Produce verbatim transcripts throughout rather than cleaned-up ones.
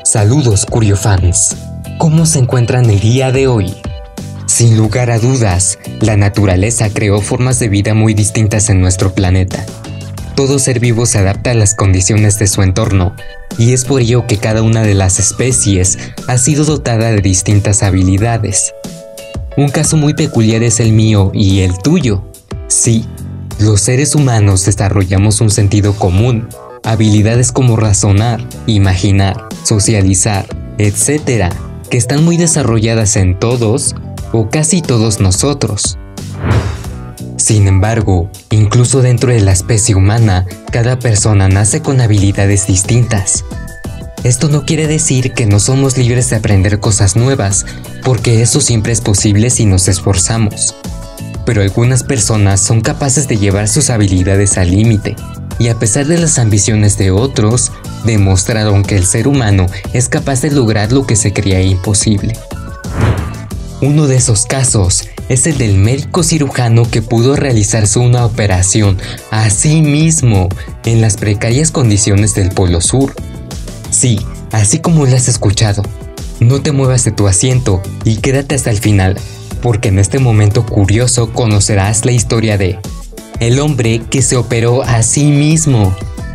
Saludos curiofans, ¿cómo se encuentran el día de hoy? Sin lugar a dudas, la naturaleza creó formas de vida muy distintas en nuestro planeta. Todo ser vivo se adapta a las condiciones de su entorno, y es por ello que cada una de las especies ha sido dotada de distintas habilidades. Un caso muy peculiar es el mío y el tuyo. Sí, los seres humanos desarrollamos un sentido común, habilidades como razonar, imaginar, socializar, etcétera, que están muy desarrolladas en todos o casi todos nosotros. Sin embargo, incluso dentro de la especie humana, cada persona nace con habilidades distintas. Esto no quiere decir que no somos libres de aprender cosas nuevas, porque eso siempre es posible si nos esforzamos. Pero algunas personas son capaces de llevar sus habilidades al límite, y a pesar de las ambiciones de otros, demostraron que el ser humano es capaz de lograr lo que se creía imposible. Uno de esos casos es el del médico cirujano que pudo realizarse una operación a sí mismo en las precarias condiciones del Polo Sur. Sí, así como lo has escuchado. No te muevas de tu asiento y quédate hasta el final, porque en este momento curioso conocerás la historia de el hombre que se operó a sí mismo.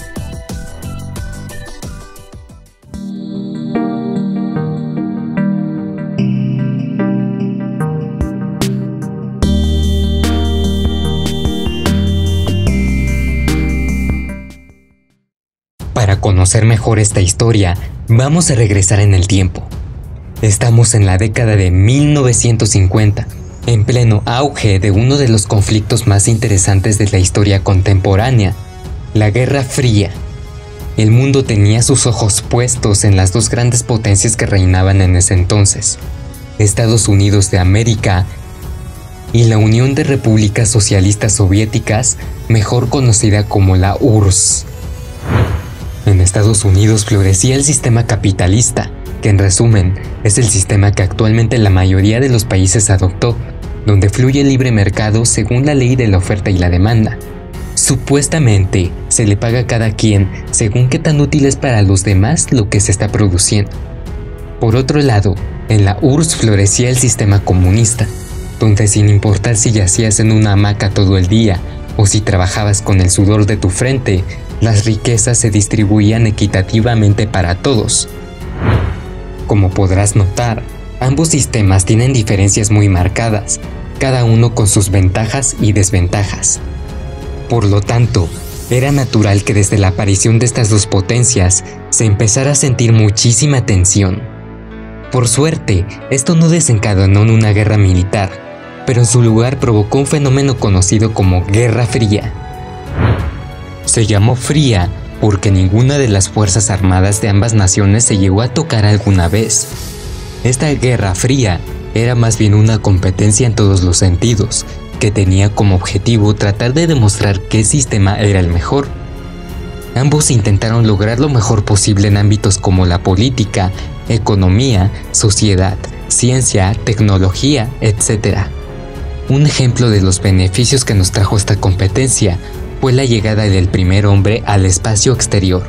Para conocer mejor esta historia, vamos a regresar en el tiempo. Estamos en la década de mil novecientos cincuenta, en pleno auge de uno de los conflictos más interesantes de la historia contemporánea, la Guerra Fría. El mundo tenía sus ojos puestos en las dos grandes potencias que reinaban en ese entonces, Estados Unidos de América y la Unión de Repúblicas Socialistas Soviéticas, mejor conocida como la U R S S. En Estados Unidos florecía el sistema capitalista, que en resumen es el sistema que actualmente la mayoría de los países adoptó, donde fluye el libre mercado según la ley de la oferta y la demanda. Supuestamente se le paga a cada quien según qué tan útil es para los demás lo que se está produciendo. Por otro lado, en la U R S S florecía el sistema comunista, donde sin importar si yacías en una hamaca todo el día o si trabajabas con el sudor de tu frente, las riquezas se distribuían equitativamente para todos. Como podrás notar, ambos sistemas tienen diferencias muy marcadas, cada uno con sus ventajas y desventajas. Por lo tanto, era natural que desde la aparición de estas dos potencias se empezara a sentir muchísima tensión. Por suerte, esto no desencadenó en una guerra militar, pero en su lugar provocó un fenómeno conocido como Guerra Fría. Se llamó Fría porque ninguna de las fuerzas armadas de ambas naciones se llegó a tocar alguna vez. Esta Guerra Fría era más bien una competencia en todos los sentidos, que tenía como objetivo tratar de demostrar qué sistema era el mejor. Ambos intentaron lograr lo mejor posible en ámbitos como la política, economía, sociedad, ciencia, tecnología, etcétera. Un ejemplo de los beneficios que nos trajo esta competencia fue la llegada del primer hombre al espacio exterior.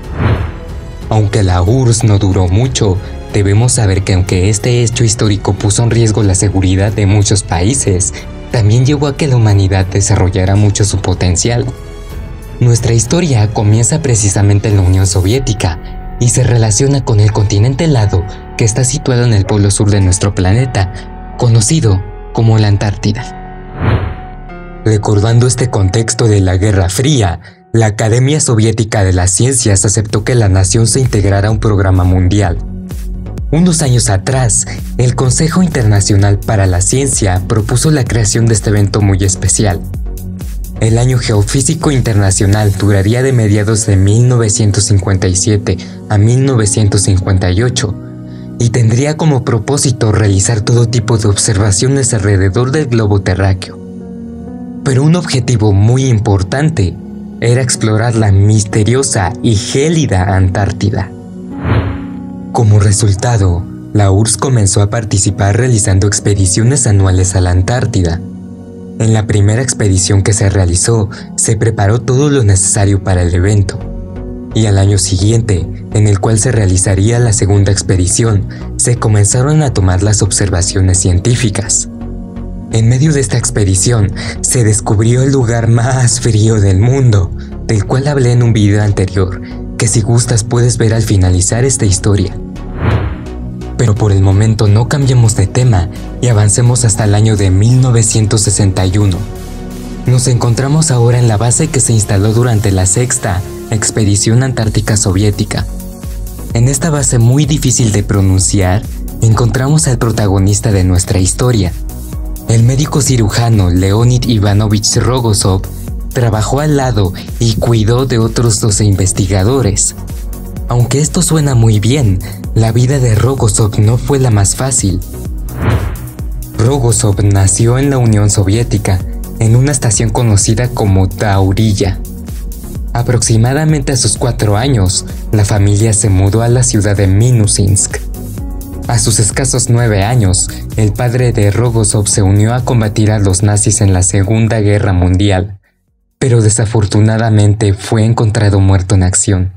Aunque la U R S S no duró mucho, debemos saber que aunque este hecho histórico puso en riesgo la seguridad de muchos países, también llevó a que la humanidad desarrollara mucho su potencial. Nuestra historia comienza precisamente en la Unión Soviética y se relaciona con el continente helado que está situado en el polo sur de nuestro planeta, conocido como la Antártida. Recordando este contexto de la Guerra Fría, la Academia Soviética de las Ciencias aceptó que la nación se integrara a un programa mundial. Unos años atrás, el Consejo Internacional para la Ciencia propuso la creación de este evento muy especial. El Año Geofísico Internacional duraría de mediados de mil novecientos cincuenta y siete a mil novecientos cincuenta y ocho y tendría como propósito realizar todo tipo de observaciones alrededor del globo terráqueo. Pero un objetivo muy importante era explorar la misteriosa y gélida Antártida. Como resultado, la U R S S comenzó a participar realizando expediciones anuales a la Antártida. En la primera expedición que se realizó, se preparó todo lo necesario para el evento. y al año siguiente, en el cual se realizaría la segunda expedición, se comenzaron a tomar las observaciones científicas. En medio de esta expedición, se descubrió el lugar más frío del mundo, del cual hablé en un video anterior, que si gustas puedes ver al finalizar esta historia. Pero por el momento no cambiemos de tema y avancemos hasta el año de mil novecientos sesenta y uno. Nos encontramos ahora en la base que se instaló durante la sexta Expedición Antártica Soviética. En esta base muy difícil de pronunciar, encontramos al protagonista de nuestra historia. El médico cirujano Leonid Ivanovich Rogozov trabajó al lado y cuidó de otros doce investigadores. Aunque esto suena muy bien, la vida de Rogozov no fue la más fácil. Rogozov nació en la Unión Soviética, en una estación conocida como Taurilla. Aproximadamente a sus cuatro años, la familia se mudó a la ciudad de Minusинsk. A sus escasos nueve años, el padre de Rogozov se unió a combatir a los nazis en la Segunda Guerra Mundial, pero desafortunadamente fue encontrado muerto en acción.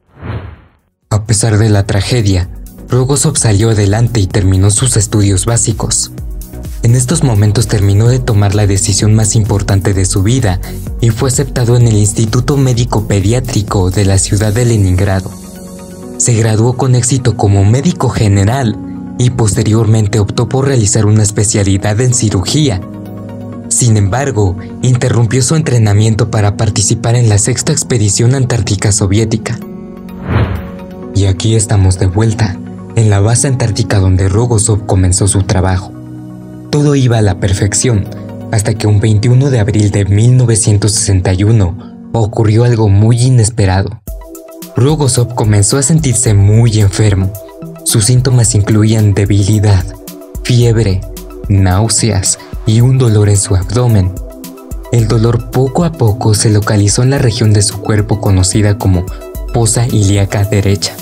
A pesar de la tragedia, Rogozov salió adelante y terminó sus estudios básicos. En estos momentos terminó de tomar la decisión más importante de su vida y fue aceptado en el Instituto Médico Pediátrico de la ciudad de Leningrado. Se graduó con éxito como médico general y posteriormente optó por realizar una especialidad en cirugía. Sin embargo, interrumpió su entrenamiento para participar en la sexta expedición antártica soviética. Y aquí estamos de vuelta, en la base antártica donde Rogozov comenzó su trabajo. Todo iba a la perfección, hasta que un veintiuno de abril de mil novecientos sesenta y uno ocurrió algo muy inesperado. Rogozov comenzó a sentirse muy enfermo. Sus síntomas incluían debilidad, fiebre, náuseas y un dolor en su abdomen. El dolor poco a poco se localizó en la región de su cuerpo conocida como fosa ilíaca derecha.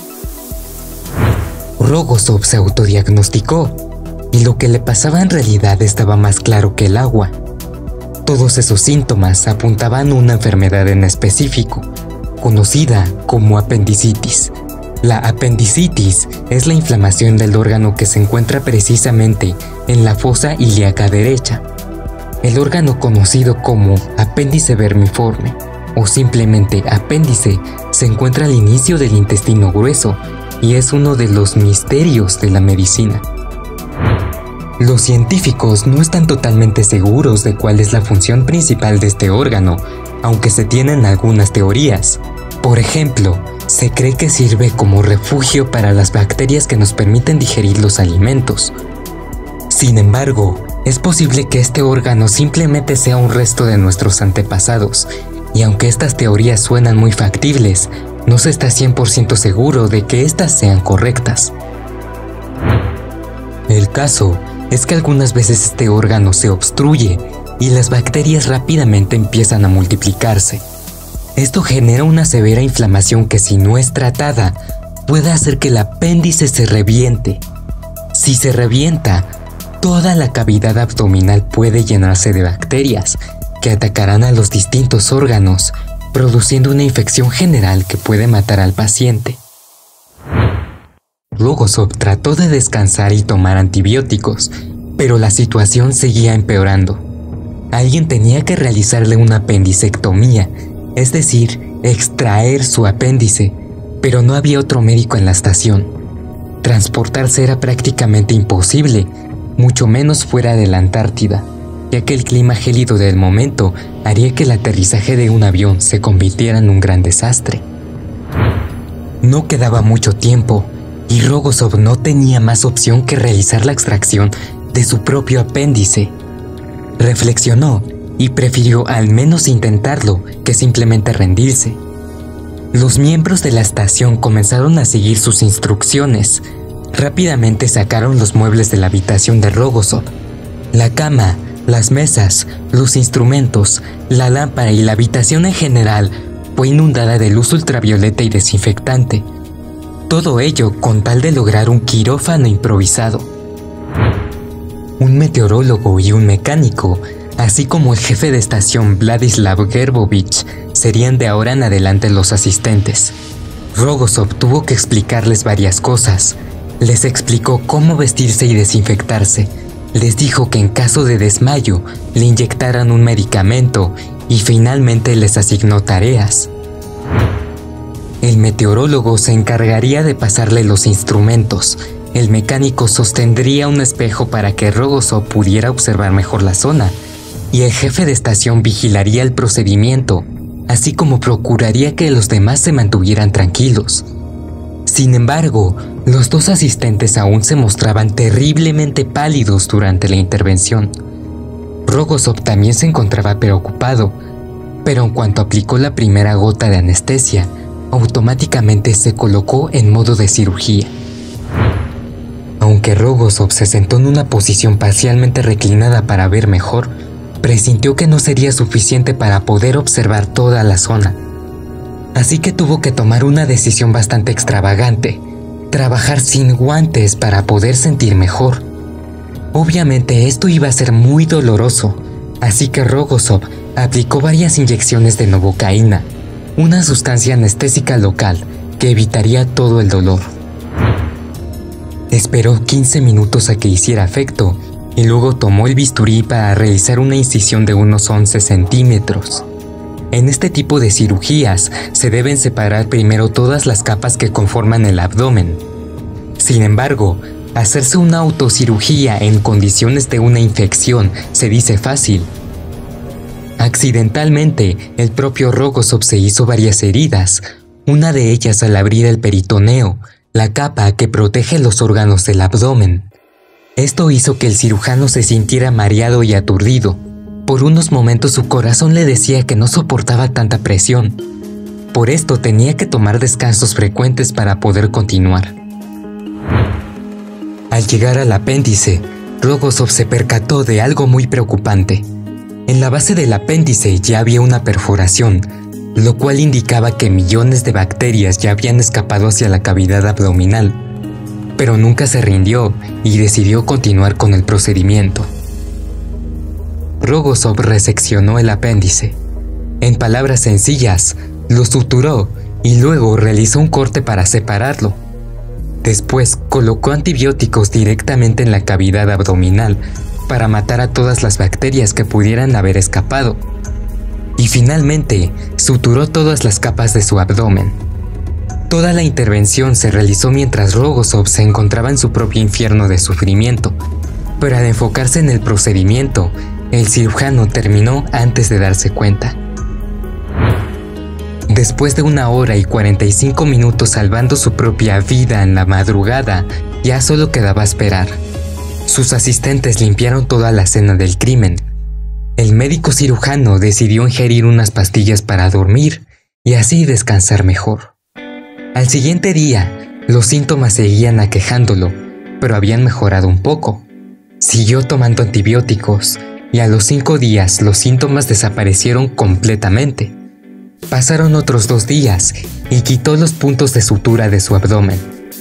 Rogozov se autodiagnosticó, y lo que le pasaba en realidad estaba más claro que el agua. Todos esos síntomas apuntaban a una enfermedad en específico, conocida como apendicitis. La apendicitis es la inflamación del órgano que se encuentra precisamente en la fosa ilíaca derecha. El órgano conocido como apéndice vermiforme o simplemente apéndice se encuentra al inicio del intestino grueso y es uno de los misterios de la medicina. Los científicos no están totalmente seguros de cuál es la función principal de este órgano, aunque se tienen algunas teorías. Por ejemplo, se cree que sirve como refugio para las bacterias que nos permiten digerir los alimentos. Sin embargo, es posible que este órgano simplemente sea un resto de nuestros antepasados, y aunque estas teorías suenan muy factibles, no se está cien por ciento seguro de que éstas sean correctas. El caso es que algunas veces este órgano se obstruye y las bacterias rápidamente empiezan a multiplicarse. Esto genera una severa inflamación que, si no es tratada, puede hacer que el apéndice se reviente. Si se revienta, toda la cavidad abdominal puede llenarse de bacterias que atacarán a los distintos órganos, produciendo una infección general que puede matar al paciente. Rogozov trató de descansar y tomar antibióticos, pero la situación seguía empeorando. Alguien tenía que realizarle una apendicectomía, es decir, extraer su apéndice, pero no había otro médico en la estación. Transportarse era prácticamente imposible, mucho menos fuera de la Antártida, ya que el clima gélido del momento haría que el aterrizaje de un avión se convirtiera en un gran desastre. No quedaba mucho tiempo, y Rogozov no tenía más opción que realizar la extracción de su propio apéndice. Reflexionó y prefirió al menos intentarlo que simplemente rendirse. Los miembros de la estación comenzaron a seguir sus instrucciones. Rápidamente sacaron los muebles de la habitación de Rogozov. La cama, las mesas, los instrumentos, la lámpara y la habitación en general fue inundada de luz ultravioleta y desinfectante. Todo ello con tal de lograr un quirófano improvisado. Un meteorólogo y un mecánico, así como el jefe de estación Vladislav Gerbovich, serían de ahora en adelante los asistentes. Rogozov tuvo que explicarles varias cosas. Les explicó cómo vestirse y desinfectarse. Les dijo que en caso de desmayo le inyectaran un medicamento y finalmente les asignó tareas. El meteorólogo se encargaría de pasarle los instrumentos. El mecánico sostendría un espejo para que Rogozov pudiera observar mejor la zona, y el jefe de estación vigilaría el procedimiento, así como procuraría que los demás se mantuvieran tranquilos. Sin embargo, los dos asistentes aún se mostraban terriblemente pálidos durante la intervención. Rogozov también se encontraba preocupado, pero en cuanto aplicó la primera gota de anestesia, automáticamente se colocó en modo de cirugía. Aunque Rogozov se sentó en una posición parcialmente reclinada para ver mejor, presintió que no sería suficiente para poder observar toda la zona. Así que tuvo que tomar una decisión bastante extravagante: trabajar sin guantes para poder sentir mejor. Obviamente esto iba a ser muy doloroso, así que Rogozov aplicó varias inyecciones de novocaína, una sustancia anestésica local que evitaría todo el dolor. Esperó quince minutos a que hiciera efecto y luego tomó el bisturí para realizar una incisión de unos once centímetros. En este tipo de cirugías se deben separar primero todas las capas que conforman el abdomen. Sin embargo, hacerse una autocirugía en condiciones de una infección se dice fácil. Accidentalmente, el propio Rogozov se hizo varias heridas, una de ellas al abrir el peritoneo, la capa que protege los órganos del abdomen. Esto hizo que el cirujano se sintiera mareado y aturdido. Por unos momentos su corazón le decía que no soportaba tanta presión. Por esto tenía que tomar descansos frecuentes para poder continuar. Al llegar al apéndice, Rogozov se percató de algo muy preocupante. En la base del apéndice ya había una perforación, lo cual indicaba que millones de bacterias ya habían escapado hacia la cavidad abdominal, pero nunca se rindió y decidió continuar con el procedimiento. Rogozov reseccionó el apéndice. En palabras sencillas, lo suturó y luego realizó un corte para separarlo. Después colocó antibióticos directamente en la cavidad abdominal para matar a todas las bacterias que pudieran haber escapado. Y finalmente, suturó todas las capas de su abdomen. Toda la intervención se realizó mientras Rogozov se encontraba en su propio infierno de sufrimiento, pero al enfocarse en el procedimiento, el cirujano terminó antes de darse cuenta. Después de una hora y cuarenta y cinco minutos salvando su propia vida en la madrugada, ya solo quedaba esperar. Sus asistentes limpiaron toda la escena del crimen. El médico cirujano decidió ingerir unas pastillas para dormir y así descansar mejor. Al siguiente día, los síntomas seguían aquejándolo, pero habían mejorado un poco. Siguió tomando antibióticos y a los cinco días los síntomas desaparecieron completamente. Pasaron otros dos días y quitó los puntos de sutura de su abdomen.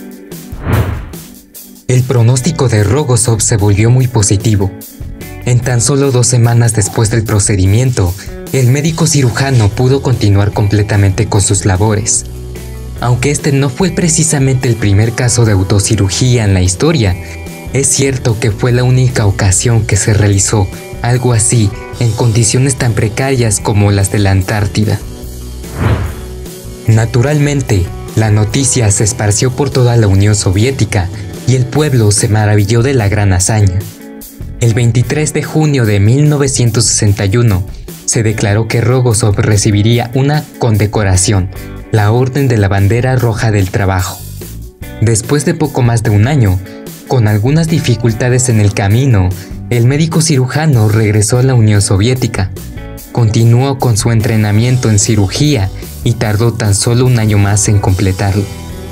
El pronóstico de Rogozov se volvió muy positivo. En tan solo dos semanas después del procedimiento, el médico cirujano pudo continuar completamente con sus labores. Aunque este no fue precisamente el primer caso de autocirugía en la historia, es cierto que fue la única ocasión que se realizó algo así en condiciones tan precarias como las de la Antártida. Naturalmente, la noticia se esparció por toda la Unión Soviética y el pueblo se maravilló de la gran hazaña. El veintitrés de junio de mil novecientos sesenta y uno se declaró que Rogozov recibiría una condecoración, la Orden de la Bandera Roja del Trabajo. Después de poco más de un año, con algunas dificultades en el camino, el médico cirujano regresó a la Unión Soviética. Continuó con su entrenamiento en cirugía y tardó tan solo un año más en completarlo.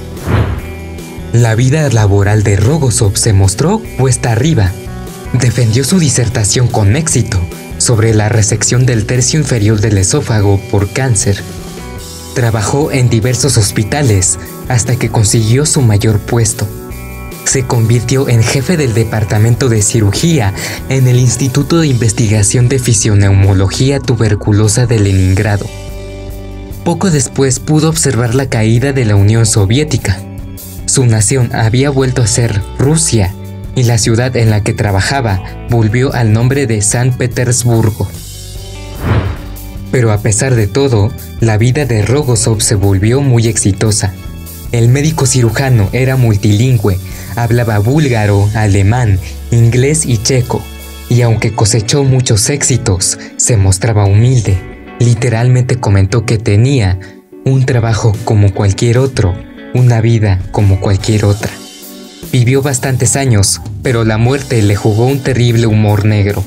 La vida laboral de Rogozov se mostró cuesta arriba. Defendió su disertación con éxito sobre la resección del tercio inferior del esófago por cáncer. Trabajó en diversos hospitales hasta que consiguió su mayor puesto. Se convirtió en jefe del departamento de cirugía en el Instituto de Investigación de Fisioneumología Tuberculosa de Leningrado. Poco después pudo observar la caída de la Unión Soviética. Su nación había vuelto a ser Rusia y la ciudad en la que trabajaba volvió al nombre de San Petersburgo. Pero a pesar de todo, la vida de Rogozov se volvió muy exitosa. El médico cirujano era multilingüe, hablaba búlgaro, alemán, inglés y checo, y aunque cosechó muchos éxitos, se mostraba humilde. Literalmente comentó que tenía un trabajo como cualquier otro, una vida como cualquier otra. Vivió bastantes años, pero la muerte le jugó un terrible humor negro.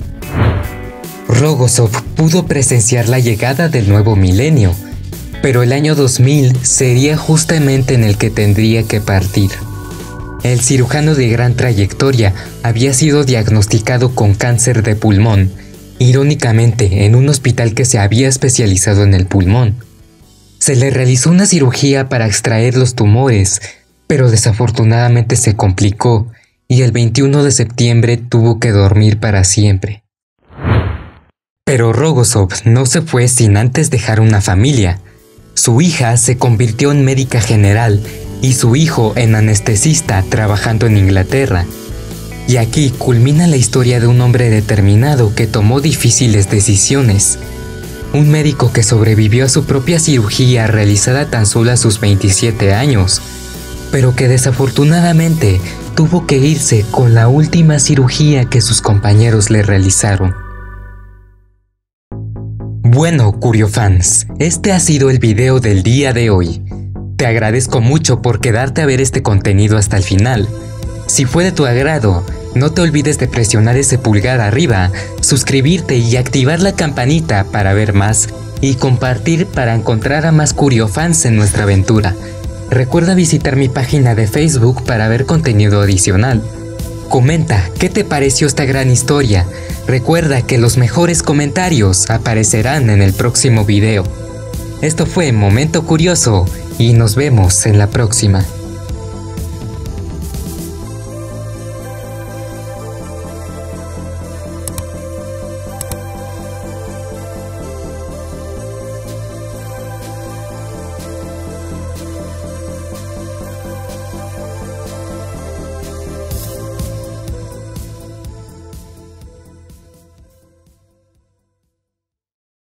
Rogozov pudo presenciar la llegada del nuevo milenio, pero el año dos mil sería justamente en el que tendría que partir. El cirujano de gran trayectoria había sido diagnosticado con cáncer de pulmón, irónicamente en un hospital que se había especializado en el pulmón. Se le realizó una cirugía para extraer los tumores, pero desafortunadamente se complicó y el veintiuno de septiembre tuvo que dormir para siempre. Pero Rogozov no se fue sin antes dejar una familia. Su hija se convirtió en médica general y su hijo en anestesista trabajando en Inglaterra. Y aquí culmina la historia de un hombre determinado que tomó difíciles decisiones. Un médico que sobrevivió a su propia cirugía realizada tan solo a sus veintisiete años, pero que desafortunadamente tuvo que irse con la última cirugía que sus compañeros le realizaron. Bueno, CurioFans, este ha sido el video del día de hoy. Te agradezco mucho por quedarte a ver este contenido hasta el final. Si fue de tu agrado, no te olvides de presionar ese pulgar arriba, suscribirte y activar la campanita para ver más y compartir para encontrar a más CurioFans en nuestra aventura. Recuerda visitar mi página de Facebook para ver contenido adicional. Comenta qué te pareció esta gran historia. Recuerda que los mejores comentarios aparecerán en el próximo video. Esto fue Momento Curioso y nos vemos en la próxima.